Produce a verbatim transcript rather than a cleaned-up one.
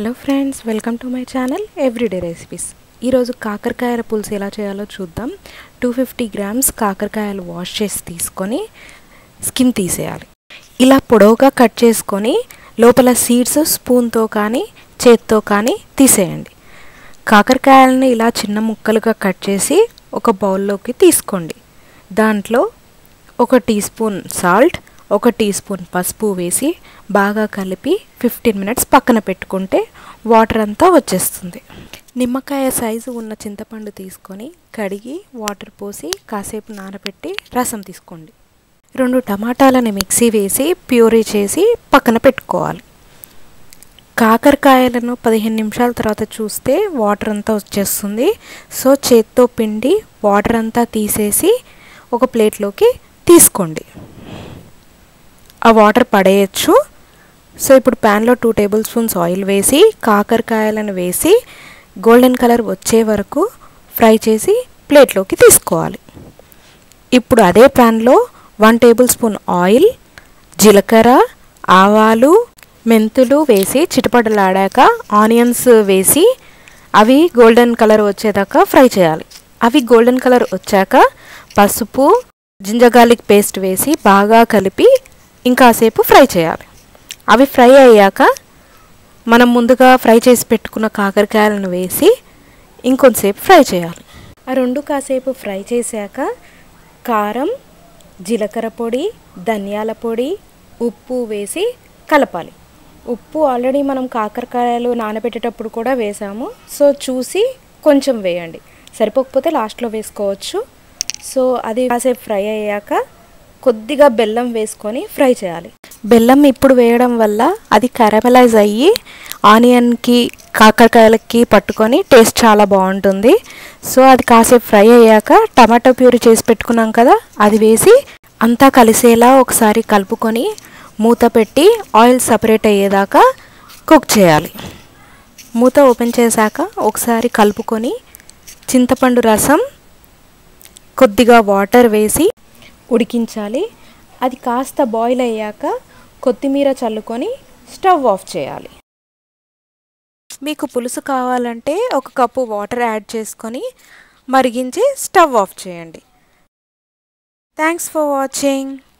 Hello friends, welcome to my channel everyday recipes. ఈరోజు కాకరకాయల పులుసు ఎలా చేయాలో చూద్దాం. టూ ఫిఫ్టీ గ్రామ్స్ కాకరకాయలు వాష్ చేసి తీసుకొని స్కిన్ తీసేయాలి. ఇలా పొడవుగా కట్ చేసుకొని లోపల సీడ్స్ స్పూన్తో కానీ చేత్తో కానీ తీసేయండి. కాకరకాయలని ఇలా చిన్న ముక్కలుగా కట్ చేసి ఒక బౌల్లోకి తీసుకోండి. దాంట్లో ఒక టీ స్పూన్ సాల్ట్, ఒక టీ స్పూన్ పసుపు వేసి బాగా కలిపి ఫిఫ్టీన్ మినిట్స్ పక్కన పెట్టుకుంటే వాటర్ అంతా వచ్చేస్తుంది. నిమ్మకాయ సైజు ఉన్న చింతపండు తీసుకొని కడిగి వాటర్ పోసి కాసేపు నానబెట్టి రసం తీసుకోండి. రెండు టమాటాలని మిక్సీ వేసి ప్యూరీ చేసి పక్కన పెట్టుకోవాలి. కాకరకాయలను పదిహేను నిమిషాల తర్వాత చూస్తే వాటర్ అంతా వచ్చేస్తుంది. సో చేత్తో పిండి వాటర్ అంతా తీసేసి ఒక ప్లేట్లోకి తీసుకోండి. ఆ వాటర్ పడేయచ్చు. సో ఇప్పుడు ప్యాన్లో టూ టేబుల్ స్పూన్స్ ఆయిల్ వేసి కాకరకాయలను వేసి గోల్డెన్ కలర్ వచ్చే వరకు ఫ్రై చేసి ప్లేట్లోకి తీసుకోవాలి. ఇప్పుడు అదే ప్యాన్లో వన్ టేబుల్ స్పూన్ ఆయిల్, జీలకర్ర, ఆవాలు, మెంతులు వేసి చిటపటలాడాక ఆనియన్స్ వేసి అవి గోల్డెన్ కలర్ వచ్చేదాకా ఫ్రై చేయాలి. అవి గోల్డెన్ కలర్ వచ్చాక పసుపు, జింజర్ గార్లిక్ పేస్ట్ వేసి బాగా కలిపి ఇంకాసేపు ఫ్రై చేయాలి. అవి ఫ్రై అయ్యాక మనం ముందుగా ఫ్రై చేసి పెట్టుకున్న కాకరకాయలను వేసి ఇంకొంతసేపు ఫ్రై చేయాలి. ఆ రెండు కాసేపు ఫ్రై చేశాక కారం, జీలకర్ర పొడి, ధనియాల పొడి, ఉప్పు వేసి కలపాలి. ఉప్పు ఆల్రెడీ మనం కాకరకాయలు నానబెట్టేటప్పుడు కూడా వేసాము. సో చూసి కొంచెం వేయండి, సరిపోకపోతే లాస్ట్లో వేసుకోవచ్చు. సో అది కాసేపు ఫ్రై అయ్యాక కొద్దిగా బెల్లం వేసుకొని ఫ్రై చేయాలి. బెల్లం ఇప్పుడు వేయడం వల్ల అది కరమలైజ్ అయ్యి ఆనియన్కి కాకరకాయలకి పట్టుకొని టేస్ట్ చాలా బాగుంటుంది. సో అది కాసేపు ఫ్రై అయ్యాక టమాటో ప్యూరీ చేసి పెట్టుకున్నాం కదా, అది వేసి అంతా కలిసేలా ఒకసారి కలుపుకొని మూత పెట్టి ఆయిల్ సపరేట్ అయ్యేదాకా కుక్ చేయాలి. మూత ఓపెన్ చేశాక ఒకసారి కలుపుకొని చింతపండు రసం, కొద్దిగా వాటర్ వేసి ఉడికించాలి. అది కాస్త బాయిల్ అయ్యాక కొత్తిమీర చల్లుకొని స్టవ్ ఆఫ్ చేయాలి. మీకు పులుసు కావాలంటే ఒక కప్పు వాటర్ యాడ్ చేసుకొని మరిగించి స్టవ్ ఆఫ్ చేయండి. Thanks for watching.